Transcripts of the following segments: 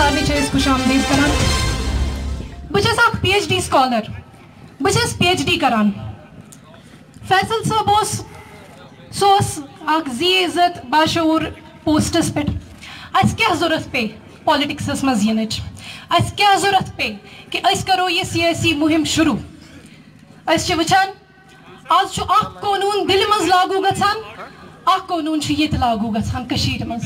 سارے چھس خوش آمدید کران بچس اخ پی ایچ ڈی سکالر بچس پی ایچ ڈی کران فیصل صاحب سوس اخ زی عزت باشعور پوسٹس پہ اس کیا ضرورت پہ پالیٹکسس مز ینچ اس کیا ضرورت پہ کہ اس کرو یہ سیاسی مہم شروع اس چھ وچھان آج چھو اخ قانون دل مز لاگو گژھان اخ قانون چھ یت لاگو گژھان کشیر مز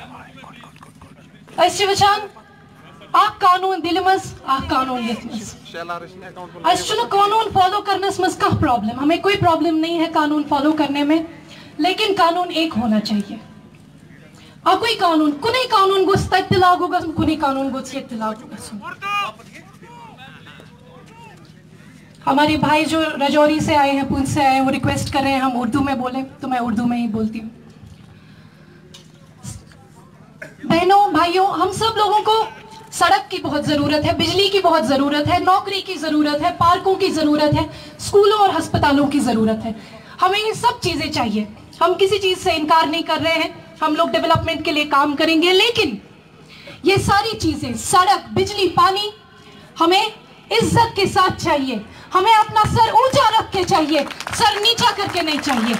اس چھ وچھان اخ قانون دل مز اخ قانون یت مز اس چھو قانون فالو کرنس مز کہاں پرابلم ہمیں کوئی پرابلم نہیں ہے قانون فالو کرنے میں لیکن قانون ایک ہونا چاہیے کوئی قانون کنی قانون گوس تت لاگو گژھن کنی قانون گوس یت لاگو گژھن ہمارے بھائی جو رجوری سے آئے ہیں پونچھ سے آئے ہیں وہ ریکویسٹ کر رہے ہیں ہم اردو میں بولیں تو میں اردو میں ہی بولتی ہوں بہنوں بھائیوں ہم سب لوگوں کو سڑک کی بہت ضرورت ہے بجلی کی بہت ضرورت ہے نوکری کی ضرورت ہے پارکوں کی ضرورت ہے اسکولوں اور ہسپتالوں کی ضرورت ہے ہمیں یہ سب چیزیں چاہیے ہم کسی چیز سے انکار نہیں کر رہے ہیں ہم لوگ ڈیولپمنٹ کے لیے کام کریں گے لیکن یہ ساری چیزیں سڑک بجلی پانی ہمیں عزت کے ساتھ چاہیے ہمیں اپنا سر اونچا رکھ کے چاہیے سر نیچا کر کے نہیں چاہیے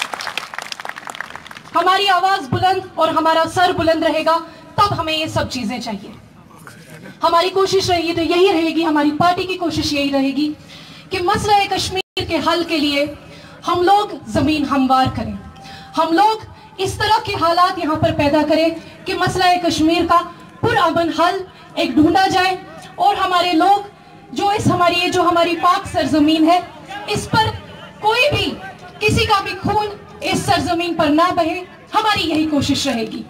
ہماری آواز بلند اور ہمارا سر بلند رہے گا تب ہمیں یہ سب چیزیں چاہیے ہماری کوشش رہے گی تو یہی رہے گی ہماری پارٹی کی کوشش یہی رہے گی کہ مسئلہ کشمیر کے حل کے لیے ہم لوگ زمین ہموار کریں ہم لوگ اس طرح کے حالات یہاں پر پیدا کریں کہ مسئلہ کشمیر کا پرامن حل ایک ڈھونڈا جائے اور ہمارے لوگ جو ہماری پاک سرزمین ہے اس پر کوئی بھی کسی کا بھی خون اس سرزمین پر نہ بہے ہماری یہی کوشش رہے گی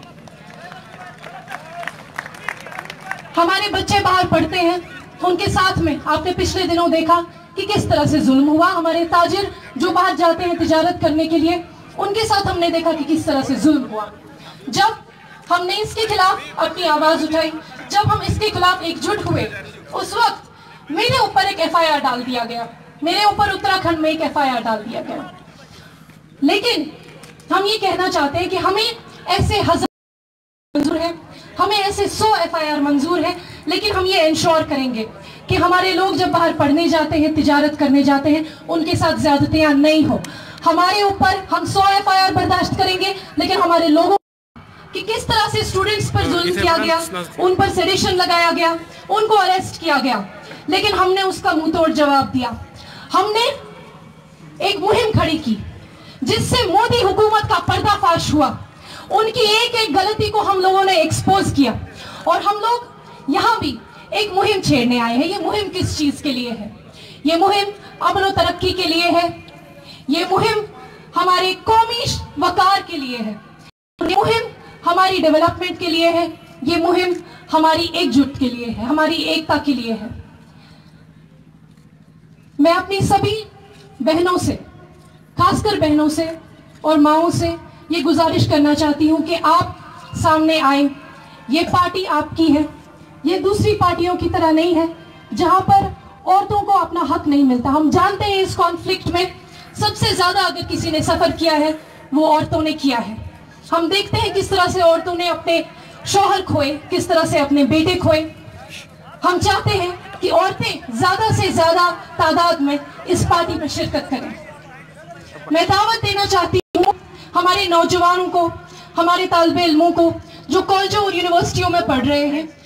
ہمارے بچے باہر پڑھتے ہیں ان کے ساتھ میں آپ نے پچھلے دنوں دیکھا کہ کس طرح سے ظلم ہوا ہمارے تاجر جو باہر جاتے ہیں تجارت کرنے کے لیے ان کے ساتھ ہم نے دیکھا کہ کس طرح سے ظلم ہوا جب ہم نے اس کے خلاف اپنی آواز اٹھائی جب ہم اس کے خلاف ایک جٹ ہوئے اس وقت میرے اوپر ایک ایف آئی آر ڈال دیا گیا میرے اوپر اتراکھنڈ میں ایک ایف آئی آر ڈال دیا گیا لیکن ہم یہ کہنا چاہتے ہیں کہ ہمیں ایسے ہزار منظور ہے ہمیں ایسے 100 ایف آئی آر منظور ہے لیکن ہم یہ انشور کریں گے کہ ہمارے لوگ جب باہر پڑھنے جاتے ہیں تجارت کرنے جاتے ہیں ان کے ساتھ زیادتیاں نہیں ہو ہمارے اوپر ہم 100 ایف آئی آر برداشت کریں گے لیکن ہمارے لوگوں کہ کس طرح سے اسٹوڈنٹس پر ظلم کیا گیا ان پر سیڈیشن لگایا گیا ان کو اریسٹ کیا گیا لیکن ہم نے اس کا منہ توڑ جواب دیا ہم نے ایک مہم کھڑی کی جس سے مودی حکومت کا پردہ فاش ہوا ان کی ایک ایک غلطی کو ہم لوگوں نے ایکسپوز کیا اور ہم لوگ یہاں بھی ایک مہم چھیڑنے آئے ہیں یہ مہم کس چیز کے لیے ہے یہ مہم امن و ترقی کے لیے ہے یہ مہم ہمارے قومی وقار کے لیے ہے یہ مہم ہماری ڈیولپمنٹ کے لیے ہے یہ مہم ہماری ایک جٹ کے لیے ہے ہماری ایکتا کے لیے ہے میں اپنی سبھی بہنوں سے خاص کر بہنوں سے اور ماؤں سے یہ گزارش کرنا چاہتی ہوں کہ آپ سامنے آئیں یہ پارٹی آپ کی ہے یہ دوسری پارٹیوں کی طرح نہیں ہے جہاں پر عورتوں کو اپنا حق نہیں ملتا ہم جانتے ہیں اس کانفلکٹ میں سب سے زیادہ اگر کسی نے سفر کیا ہے وہ عورتوں نے کیا ہے ہم دیکھتے ہیں کس طرح سے عورتوں نے اپنے شوہر کھوئے کس طرح سے اپنے بیٹے کھوئے ہم چاہتے ہیں کہ عورتیں زیادہ سے زیادہ تعداد میں اس پارٹی میں شرکت کریں میں دعوت دینا چاہتی ہوں ہمارے نوجوانوں کو ہمارے طالب علموں کو جو کالجوں اور یونیورسٹیوں میں پڑھ رہے ہیں